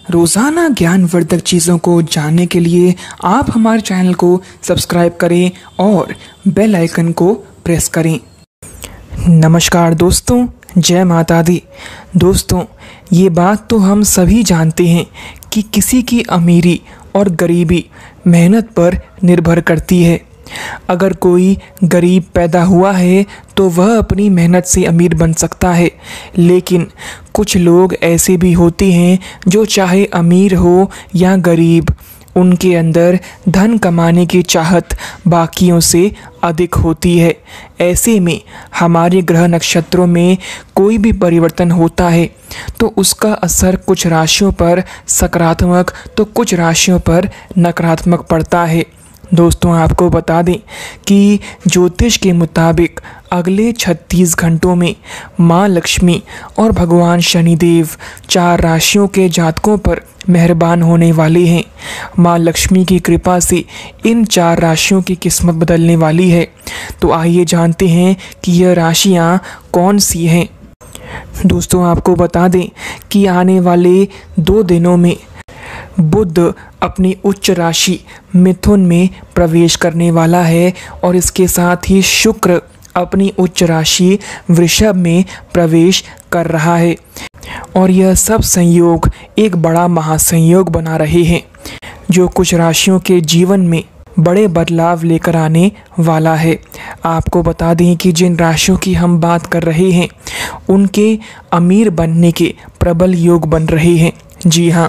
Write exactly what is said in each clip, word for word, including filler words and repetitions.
रोज़ाना ज्ञानवर्धक चीज़ों को जानने के लिए आप हमारे चैनल को सब्सक्राइब करें और बेल आइकन को प्रेस करें। नमस्कार दोस्तों, जय माता दी। दोस्तों, ये बात तो हम सभी जानते हैं कि किसी की अमीरी और गरीबी मेहनत पर निर्भर करती है। अगर कोई गरीब पैदा हुआ है तो वह अपनी मेहनत से अमीर बन सकता है, लेकिन कुछ लोग ऐसे भी होते हैं जो चाहे अमीर हो या गरीब, उनके अंदर धन कमाने की चाहत बाकियों से अधिक होती है। ऐसे में हमारे ग्रह नक्षत्रों में कोई भी परिवर्तन होता है तो उसका असर कुछ राशियों पर सकारात्मक तो कुछ राशियों पर नकारात्मक पड़ता है। दोस्तों, आपको बता दें कि ज्योतिष के मुताबिक अगले छत्तीस घंटों में माँ लक्ष्मी और भगवान शनिदेव चार राशियों के जातकों पर मेहरबान होने वाले हैं। माँ लक्ष्मी की कृपा से इन चार राशियों की किस्मत बदलने वाली है। तो आइए जानते हैं कि यह राशियाँ कौन सी हैं। दोस्तों, आपको बता दें कि आने वाले दो दिनों में बुध अपनी उच्च राशि मिथुन में प्रवेश करने वाला है और इसके साथ ही शुक्र अपनी उच्च राशि वृषभ में प्रवेश कर रहा है और यह सब संयोग एक बड़ा महासंयोग बना रहे हैं जो कुछ राशियों के जीवन में बड़े बदलाव लेकर आने वाला है। आपको बता दें कि जिन राशियों की हम बात कर रहे हैं उनके अमीर बनने के प्रबल योग बन रहे हैं। जी हाँ,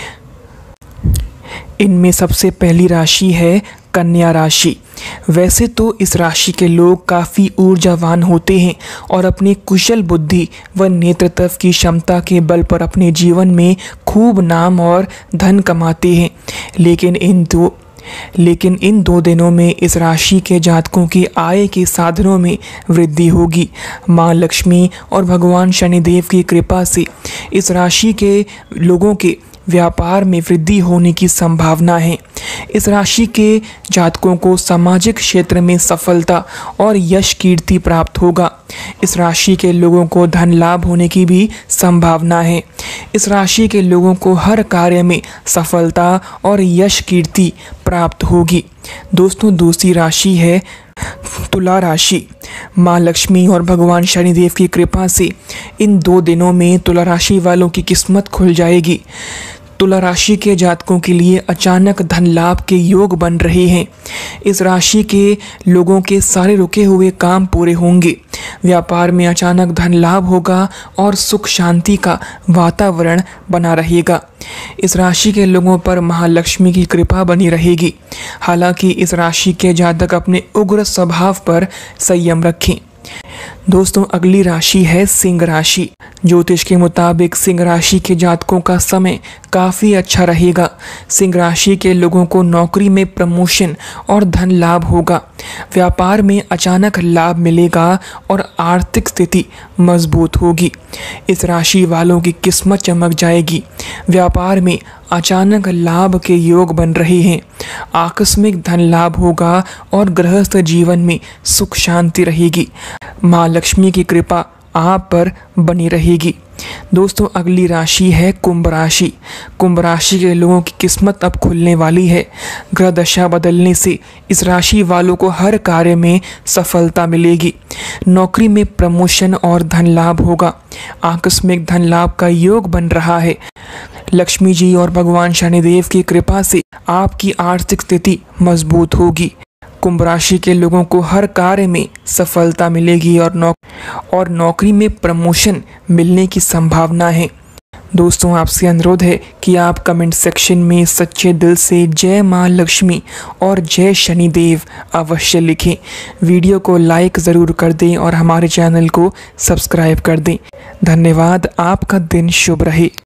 इनमें सबसे पहली राशि है कन्या राशि। वैसे तो इस राशि के लोग काफ़ी ऊर्जावान होते हैं और अपनी कुशल बुद्धि व नेतृत्व की क्षमता के बल पर अपने जीवन में खूब नाम और धन कमाते हैं, लेकिन इन दो लेकिन इन दो दिनों में इस राशि के जातकों की आय के साधनों में वृद्धि होगी। माँ लक्ष्मी और भगवान शनिदेव की कृपा से इस राशि के लोगों के व्यापार में वृद्धि होने की संभावना है। इस राशि के जातकों को सामाजिक क्षेत्र में सफलता और यश कीर्ति प्राप्त होगा। इस राशि के लोगों को धन लाभ होने की भी संभावना है। इस राशि के लोगों को हर कार्य में सफलता और यश कीर्ति प्राप्त होगी। दोस्तों, दूसरी राशि है तुला राशि। माँ लक्ष्मी और भगवान शनिदेव की कृपा से इन दो दिनों में तुला राशि वालों की किस्मत खुल जाएगी। तुला राशि के जातकों के लिए अचानक धन लाभ के योग बन रहे हैं। इस राशि के लोगों के सारे रुके हुए काम पूरे होंगे। व्यापार में अचानक धन लाभ होगा और सुख शांति का वातावरण बना रहेगा। इस राशि के लोगों पर महालक्ष्मी की कृपा बनी रहेगी। हालांकि इस राशि के जातक अपने उग्र स्वभाव पर संयम रखें। दोस्तों, अगली राशि है सिंह राशि। ज्योतिष के मुताबिक सिंह राशि के जातकों का समय काफ़ी अच्छा रहेगा। सिंह राशि के लोगों को नौकरी में प्रमोशन और धन लाभ होगा। व्यापार में अचानक लाभ मिलेगा और आर्थिक स्थिति मजबूत होगी। इस राशि वालों की किस्मत चमक जाएगी। व्यापार में अचानक लाभ के योग बन रहे हैं। आकस्मिक धन लाभ होगा और गृहस्थ जीवन में सुख शांति रहेगी। माँ लक्ष्मी की कृपा आप पर बनी रहेगी। दोस्तों, अगली राशि है कुंभ राशि। कुंभ राशि के लोगों की किस्मत अब खुलने वाली है। ग्रह दशा बदलने से इस राशि वालों को हर कार्य में सफलता मिलेगी। नौकरी में प्रमोशन और धन लाभ होगा। आकस्मिक धन लाभ का योग बन रहा है। लक्ष्मी जी और भगवान शनिदेव की कृपा से आपकी आर्थिक स्थिति मजबूत होगी। कुंभ राशि के लोगों को हर कार्य में सफलता मिलेगी और नौक और नौकरी में प्रमोशन मिलने की संभावना है। दोस्तों, आपसे अनुरोध है कि आप कमेंट सेक्शन में सच्चे दिल से जय माँ लक्ष्मी और जय शनिदेव अवश्य लिखें। वीडियो को लाइक ज़रूर कर दें और हमारे चैनल को सब्सक्राइब कर दें। धन्यवाद। आपका दिन शुभ रहे।